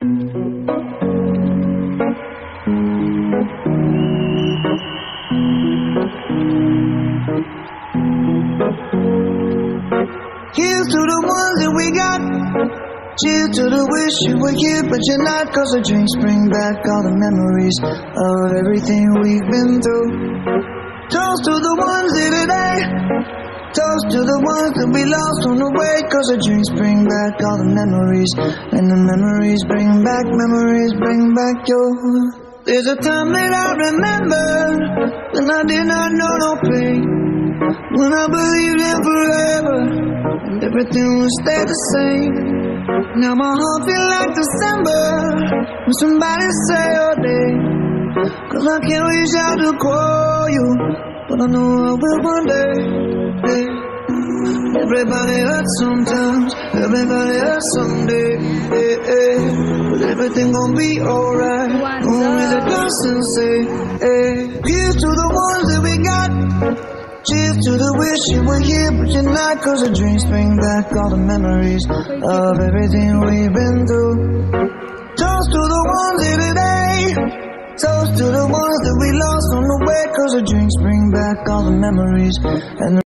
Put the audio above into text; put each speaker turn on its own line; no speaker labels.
Here's to the ones that we got. Cheers to the wish you were here but you're not. Cause the drinks bring back all the memories of everything we've been through. Toast to the ones here today. Toast to the ones that we lost on the way. Cause the drinks bring back all the memories. And the memories bring back your. There's a time that I remember when I did not know no pain, when I believed in forever and everything would stay the same. Now my heart feel like December when somebody say your name. Cause I can't reach out to call you, but I know I will one day. Hey. Everybody hurts sometimes, everybody hurts someday. Hey, hey. But everything gon' be alright. Only the person say, hey. Here's to the ones that we got. Cheers to the wish you were here but you're not. Cause the drinks bring back all the memories of everything we've been through. Toast to the ones here today. Toast to the ones that we lost on the way. Cause the drinks bring back all the memories and